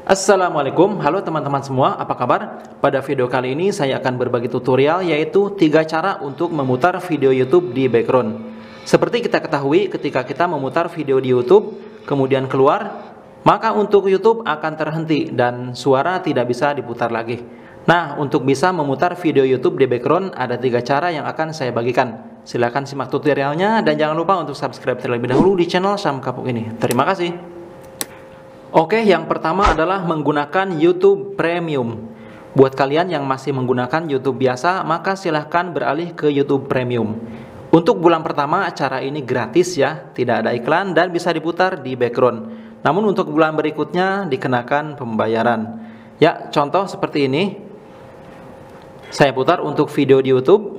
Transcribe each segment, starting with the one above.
Assalamualaikum, halo teman-teman semua, apa kabar? Pada video kali ini saya akan berbagi tutorial yaitu 3 cara untuk memutar video YouTube di background. Seperti kita ketahui, ketika kita memutar video di YouTube kemudian keluar, maka untuk YouTube akan terhenti dan suara tidak bisa diputar lagi. Nah, untuk bisa memutar video YouTube di background ada 3 cara yang akan saya bagikan. Silahkan simak tutorialnya dan jangan lupa untuk subscribe terlebih dahulu di channel Syam Kapuk ini. Terima kasih. Oke, yang pertama adalah menggunakan YouTube Premium. Buat kalian yang masih menggunakan YouTube biasa, maka silahkan beralih ke YouTube Premium. Untuk bulan pertama, cara ini gratis ya, tidak ada iklan dan bisa diputar di background. Namun untuk bulan berikutnya dikenakan pembayaran. Ya, contoh seperti ini. Saya putar untuk video di YouTube.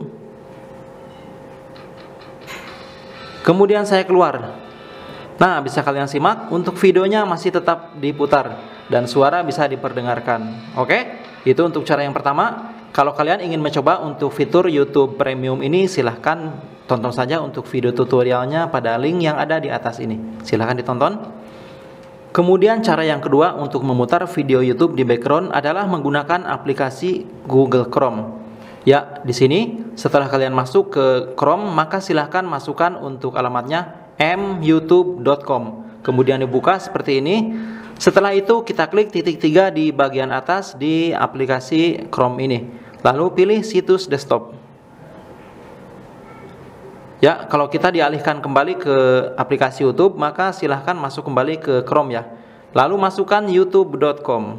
Kemudian saya keluar. Nah, bisa kalian simak, untuk videonya masih tetap diputar dan suara bisa diperdengarkan. Oke, itu untuk cara yang pertama. Kalau kalian ingin mencoba untuk fitur YouTube Premium ini, silahkan tonton saja untuk video tutorialnya pada link yang ada di atas ini. Silahkan ditonton. Kemudian cara yang kedua untuk memutar video YouTube di background adalah menggunakan aplikasi Google Chrome. Ya, di sini setelah kalian masuk ke Chrome, maka silahkan masukkan untuk alamatnya myoutube.com. Kemudian dibuka seperti ini. Setelah itu kita klik titik 3 di bagian atas di aplikasi Chrome ini. Lalu pilih situs desktop. Ya, kalau kita dialihkan kembali ke aplikasi YouTube, maka silahkan masuk kembali ke Chrome ya. Lalu masukkan youtube.com.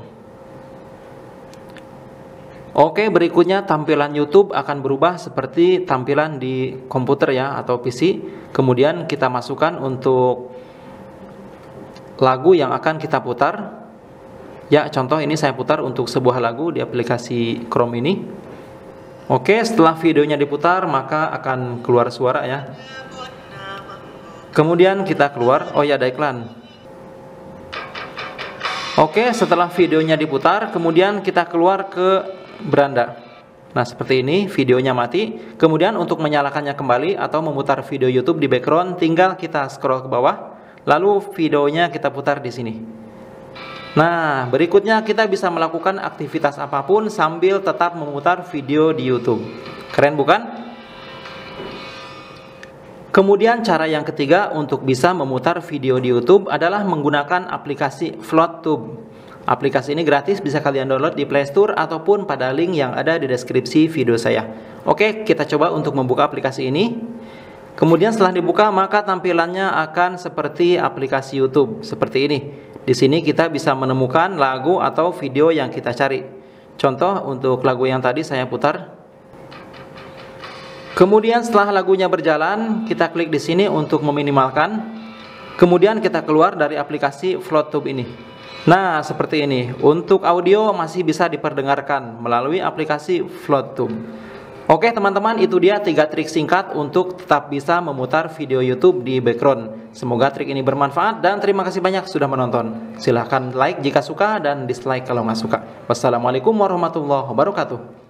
Oke, berikutnya tampilan YouTube akan berubah seperti tampilan di komputer ya atau PC. Kemudian kita masukkan untuk lagu yang akan kita putar. Ya, contoh ini saya putar untuk sebuah lagu di aplikasi Chrome ini. Oke, setelah videonya diputar maka akan keluar suara ya. Kemudian kita keluar. Oh ya, ada iklan. Oke, setelah videonya diputar, kemudian kita keluar ke beranda. Nah, seperti ini videonya mati. Kemudian untuk menyalakannya kembali atau memutar video YouTube di background, tinggal kita scroll ke bawah, lalu videonya kita putar di sini. Nah, berikutnya kita bisa melakukan aktivitas apapun sambil tetap memutar video di YouTube. Keren bukan? Kemudian cara yang ketiga untuk bisa memutar video di YouTube adalah menggunakan aplikasi FloatTube. Aplikasi ini gratis, bisa kalian download di Play Store ataupun pada link yang ada di deskripsi video saya. Oke, kita coba untuk membuka aplikasi ini. Kemudian setelah dibuka, maka tampilannya akan seperti aplikasi YouTube, seperti ini. Di sini kita bisa menemukan lagu atau video yang kita cari. Contoh untuk lagu yang tadi saya putar. Kemudian setelah lagunya berjalan, kita klik di sini untuk meminimalkan. Kemudian kita keluar dari aplikasi FloatTube ini. Nah, seperti ini. Untuk audio masih bisa diperdengarkan melalui aplikasi FloatTube. Oke teman-teman, itu dia 3 trik singkat untuk tetap bisa memutar video YouTube di background. Semoga trik ini bermanfaat dan terima kasih banyak sudah menonton. Silahkan like jika suka dan dislike kalau nggak suka. Wassalamualaikum warahmatullahi wabarakatuh.